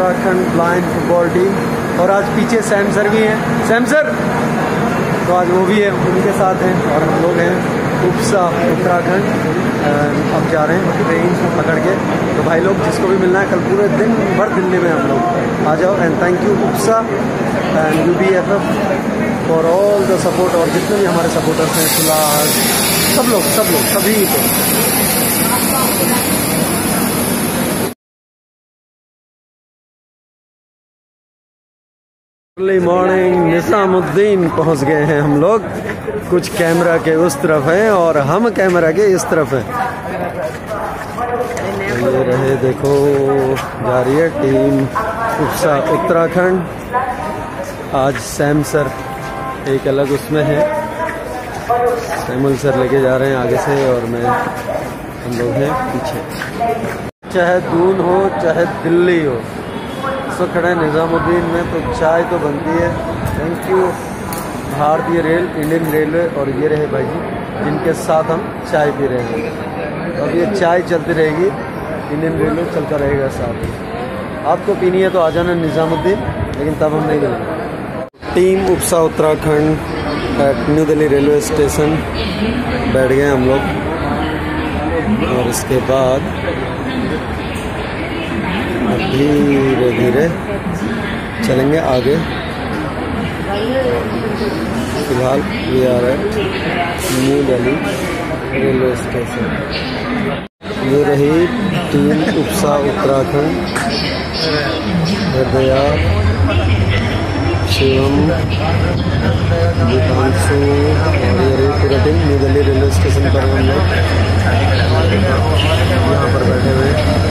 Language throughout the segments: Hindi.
Uttarakhand blind football team. और आज पीछे सैम सर भी हैं, सैम सर तो आज वो भी है, उनके साथ हैं। और हम लोग हैं उपसा उत्तराखंड। अब जा रहे हैं ट्रेन पकड़ के। तो भाई लोग जिसको भी मिलना है कल पूरे दिन भर दिल्ली में हम लोग आ जाओ। And thank you Upsa and UBFF for all the support. और जितने भी हमारे सपोर्टर्स हैं, फिलहाल सब लोग सभी को। अर्ली मॉर्निंग निजामुद्दीन पहुंच गए हैं हम लोग। कुछ कैमरा के उस तरफ हैं और हम कैमरा के इस तरफ हैं। ये रहे, देखो जा रही है टीम उपसा उत्तराखंड। आज सैम सर एक अलग उसमें है, सैमुल सर लेके जा रहे हैं आगे से और हम लोग हैं पीछे। चाहे दून हो चाहे दिल्ली हो, तो खड़े निजामुद्दीन में तो चाय तो बनती है। Thank you Bharatiya Rail, Indian railway. और ये रहे भाई जी जिनके साथ हम चाय पी रहे हैं। अब ये चाय चलती रहेगी, इंडियन रेलवे चलता रहेगा साथ। आपको पीनी है तो आ जाना निजामुद्दीन, लेकिन तब हम नहीं मिलेंगे। Team Upsa Uttarakhand at New Delhi railway station बैठ गए हम लोग। और इसके बाद धीरे धीरे चलेंगे आगे। फिलहाल we are at New Delhi railway station. ये रही टीम उपसा उत्तराखंड, हृदया, शिवम, दीपांशु और ये रही पूरा team New Delhi railway station पर हम लोग यहाँ पर बैठे हुए।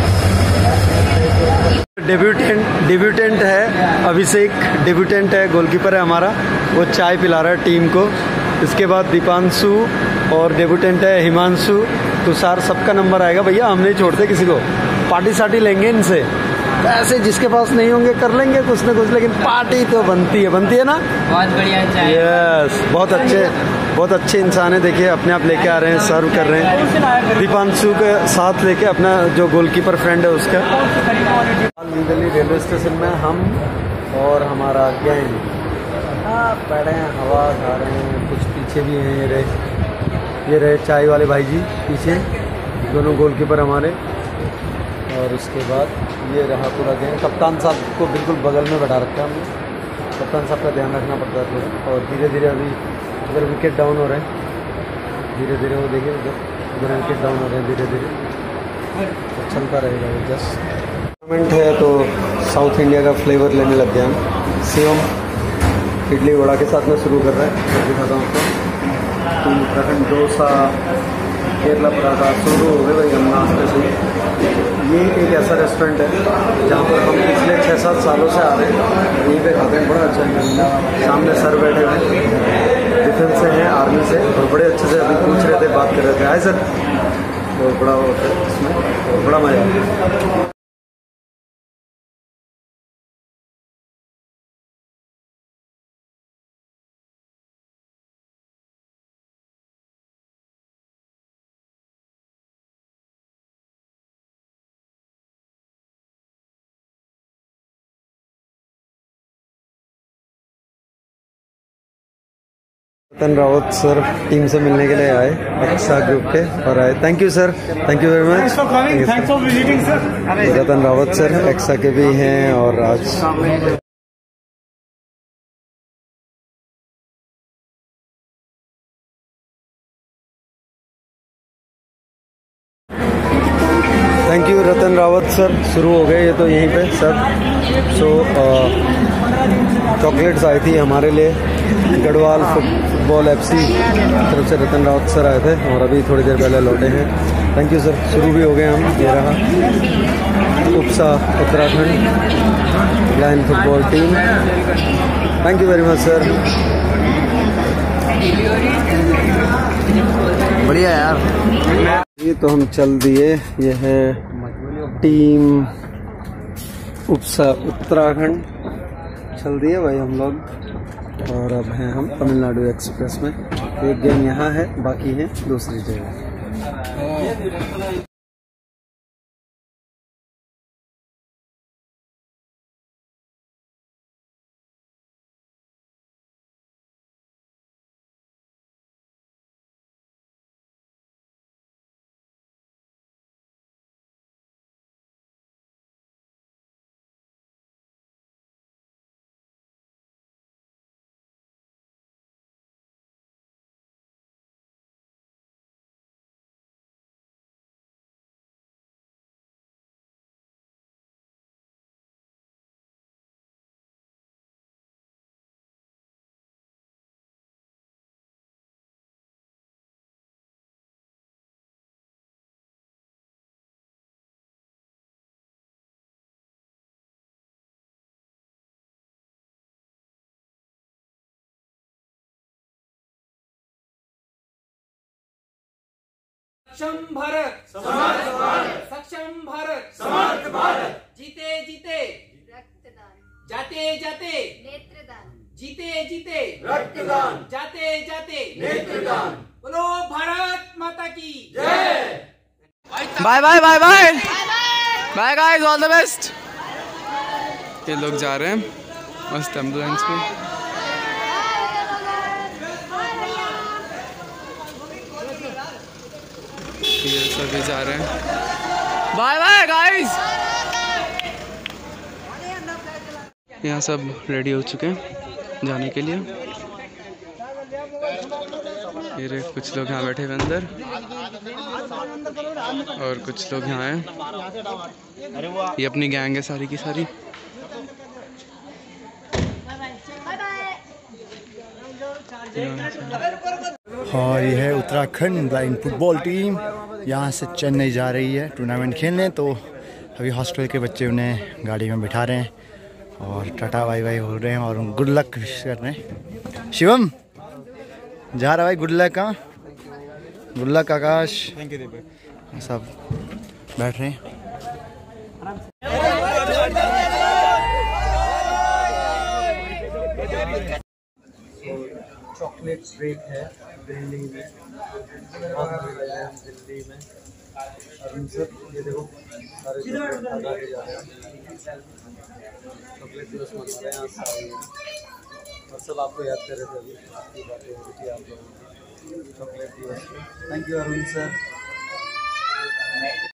डेब्यूटेंट है अभिषेक, डेब्यूटेंट है, गोलकीपर है हमारा, वो चाय पिला रहा है टीम को। इसके बाद दीपांशु और डेब्यूटेंट है हिमांशु। तुषार, सबका नंबर आएगा भैया, हम नहीं छोड़ते किसी को। पार्टी सार्टी लेंगे इनसे, ऐसे जिसके पास नहीं होंगे कर लेंगे कुछ ना कुछ, लेकिन पार्टी तो बनती है ना। बहुत बढ़िया चाय। यस, बहुत अच्छे इंसान है। देखिए अपने आप लेके आ रहे हैं, सर्व कर रहे हैं। दीपांशु के साथ लेके अपना जो गोलकीपर फ्रेंड है उसका। न्यू दिल्ली रेलवे स्टेशन में हम और हमारा गैंग बैठे हैं, हवा खा रहे हैं। कुछ पीछे भी हैं, ये रहे चाय वाले भाई जी पीछे, दोनों गोलकीपर हमारे। और उसके बाद ये रहा पूरा गैंग। कप्तान साहब को बिल्कुल बगल में बैठा रखा है हमने, कप्तान साहब का ध्यान रखना पड़ता है थोड़ा। और धीरे धीरे अभी उधर विकेट डाउन हो रहे हैं, धीरे धीरे वो देखिए उधर विकेट डाउन हो रहे हैं धीरे धीरे। तो चलता रहेगा वो। जस्ट टूर्नामेंट है तो साउथ इंडिया का फ्लेवर लेने लग गया हम। शिवम इडली वड़ा के साथ में शुरू कर रहा है, दिखाता हूँ आपको। उत्तराखंड डोसा, केरला पराठा शुरू हो गए भाई हम नाश्ते से। ये एक ऐसा रेस्टोरेंट है जहाँ पर हम पिछले 6-7 सालों से आ रहे हैं, यहीं पे खाते हैं। बड़ा अच्छा है। सामने सर बैठे हुए डिफेंस से हैं, आर्मी से, और बड़े अच्छे से अभी पूछ रहे थे, बात कर रहे थे। हाय सर, तो बड़ा होता है इसमें, बड़ा मजा आता है। रतन रावत सर टीम से मिलने के लिए आए, एक्सा ग्रुप के, और आए। Thank you sir, thank you very much. Thanks for visiting sir. Ratan Rawat sir एक्सा के भी हैं। और आज thank you Ratan Rawat sir. शुरू हो गए ये तो यहीं पे सब। सो चॉकलेट्स आई थी हमारे लिए, गढ़वाल फुटबॉल FC तरफ से रतन रावत सर आए थे और अभी थोड़ी देर पहले लौटे हैं। Thank you sir. शुरू भी हो गए हम। ये रहा Upsa Uttarakhand blind football team. Thank you very much sir. बढ़िया यार। ये तो हम चल दिए। ये है टीम उपसा उत्तराखंड, चल दिए भाई हम लोग। और अब हैं हम तमिलनाडु एक्सप्रेस में। एक गैंग यहाँ है, बाकी है दूसरी जगह। सक्षम भारत, समर्थ भारत, सक्षम भारत, समर्थ भारत, जीते जीते रक्तदान, जाते जाते नेत्रदान, जीते जीते रक्तदान, जाते जाते नेत्रदान। बोलो भारत माता की जय। Bye bye bye bye bye guys, all the best. ये लोग जा रहे हैं मस्त एम्बुलेंस में। ये सभी जा रहे हैं। Bye bye guys. यहाँ सब रेडी हो चुके हैं जाने के लिए। ये कुछ लोग यहाँ बैठे हुए अंदर और कुछ लोग यहाँ हैं। ये अपनी गैंग है सारी की सारी। और ये है उत्तराखंड ब्लाइंड फुटबॉल टीम, यहाँ से चेन्नई जा रही है टूर्नामेंट खेलने। तो अभी हॉस्टल के बच्चे उन्हें गाड़ी में बिठा रहे हैं और टाटा बाय बाय बोल रहे हैं और गुड लक कर रहे हैं। शिवम जा रहा भाई, गुड लक। हाँ good luck Akash, thank you. सब बैठ रहे हैं। चॉकलेट ब्रेक है दिल्ली में, दिल्ली में। अरुण सर ये देखो सारे चॉकलेट जा रहे हैं, चॉकलेट दिवस मना रहे हैं सारे। और सब आपको याद कर रहे थे, अभी आपकी बातें हो रही थी आप लोगों की चॉकलेट दिवस। Thank you Arun sir.